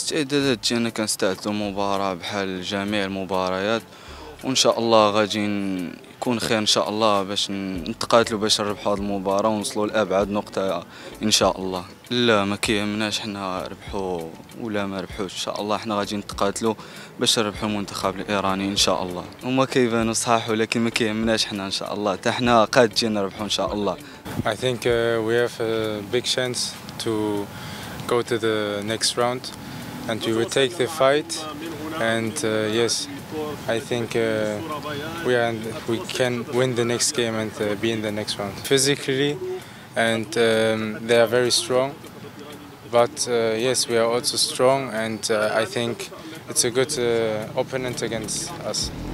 استعدادات ديالنا كنستعدوا مباراة بحال جميع المباريات، وان شاء الله غادي يكون خير ان شاء الله باش نتقاتلوا باش نربحوا هذه المباراة ونوصلوا لابعد نقطة ان شاء الله. لا ما كيهمناش حنا ربحوا ولا ما ربحوش، ان شاء الله حنا غادي نتقاتلوا باش نربحوا المنتخب الايراني ان شاء الله. هما كيبانوا صحاح ولكن ما كيهمناش حنا ان شاء الله، حتى حنا قادين نربحوا ان شاء الله. I think we have a big chance to go to the next round and we will take the fight, and yes, I think we can win the next game and be in the next round. Physically, and they are very strong, but yes, we are also strong, and I think it's a good opponent against us.